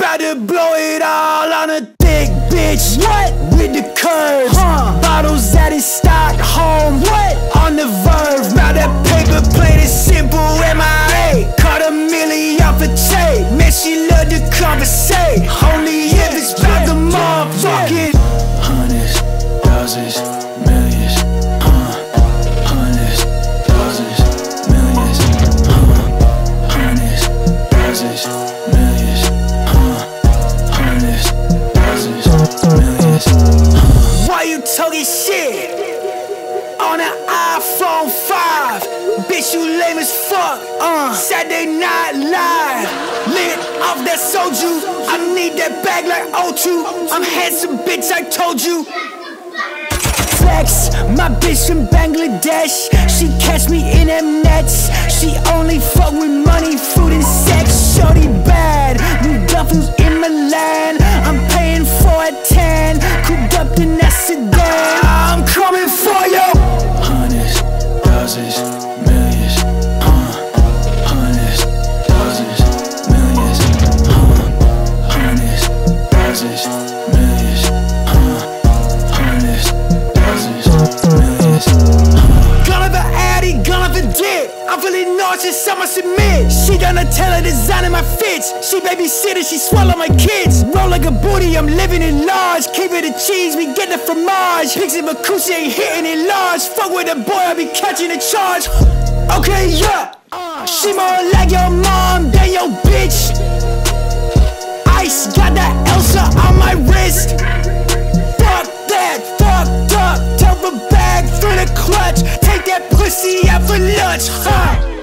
About to blow it all on a thick bitch. What? With the curves. Bottles out in Stockholm. What? On the verve. Now that paper plate is simple. MIA. Caught a milli off a tape. Man, she love to conversate. Only if it's about the motherfucking hundreds, thousands, millions. Hundreds, thousands, millions. Hundreds, thousands, millions. Hundreds, thousands, millions. Why you talking shit on an iPhone 5? Bitch, you lame as fuck. Saturday Night Live. Lit off that soju. I need that bag like O2. I'm handsome, bitch, I told you. Flex, my bitch from Bangladesh. She catch me in them nets. She only fuck with money, food, and sex. Shorty bad, new duffels in Milan. I'm paying for a tan, cooped up in that sedan. I'm coming for you. Hundreds, thousands, millions. Hundreds, thousands, millions. Hundreds, thousands, millions. Hundreds, thousands, millions. Gonna for Addy, gonna for dick. I'm feeling nauseous, I'ma submit. She gonna tell her designing my fits. She babysitter, she swallow my kids. Roll like a booty, I'm living in large. Keep it a cheese, we get the fromage. Pixie Makushi ain't hitting it large. Fuck with a boy, I'll be catching a charge. Okay, yeah. She more like your mom than your bitch. Ice got that Elsa on my wrist. Fuck that, fucked up. Tell the bag through the clutch. Take that pussy out for lunch, huh?